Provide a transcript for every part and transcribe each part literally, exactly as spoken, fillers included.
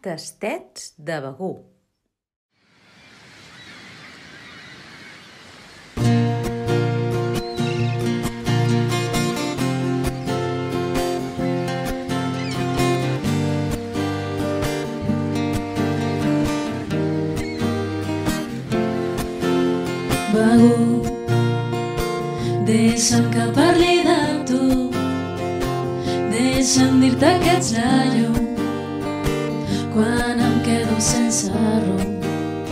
Tastets de Begur. Begur, deixa'm que parli de tu, deixa'm dir-te que ets la llum quan em quedo sense rumb.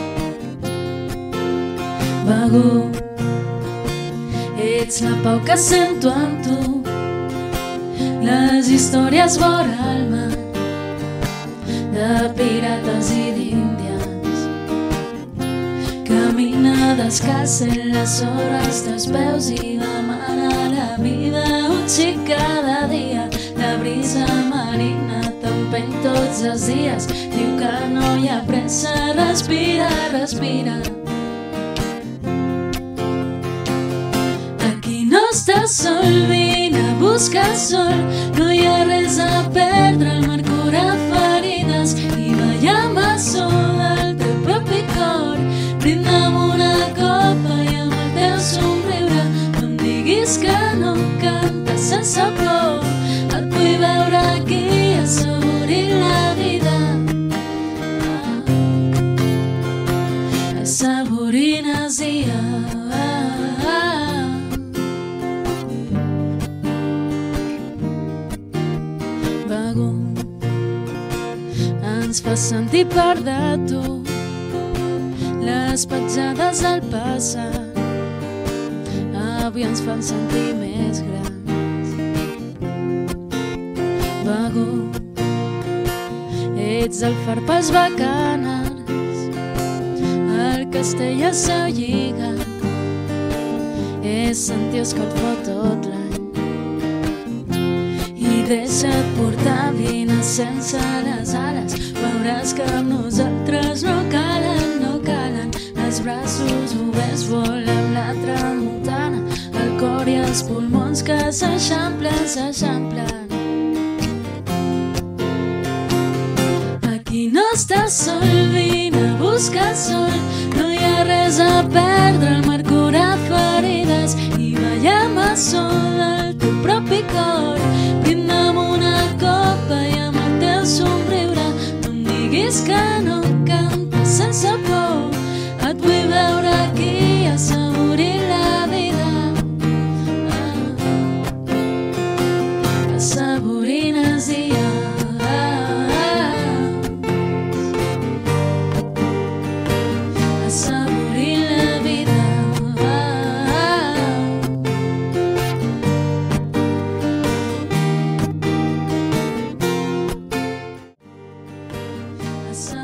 Begur, ets la pau que sento amb tu, les històries vora el mar de pirates i d'índians. Camina descalç en les sorres dels peus i demana la vida un xic cada dia. La brisa marina t'empeny tots els dies, diu que no hi ha pressa, respira, respira. Aquí no estàs sol, vine a buscar sol, no hi ha res a perdre, el mar cura ferides i ballam a so del teu propi cor. Brinda'm una copa i amb el teu somriure no em diguis que no cantes sense por. Et vull veure aquí assaborir la vida, assaborint els dies. Begur, ens fa sentir part de tu, les petjades del passat avui ens fan sentir més grans. Begur, ets el far pels bacanals, el castell a seu lliga, és sentir que et fot tot l'any. I deixa't portar, vine sense les ales, veuràs que amb nosaltres no calen, no calen els braços oberts, volem la tramuntana, el cor i els pulmons que s'eixamplen, s'eixamplen. Aquí no estàs sol, vine a buscar sol, no hi ha res a perdre, el mar cura ferides i ballam a so del teu propi cor. Brinda'm una copa i amb el teu somriure no em diguis que no cantes sense por. Et vull veure aquí assaborir la vida, assaborint els dies. Assaborint la vida.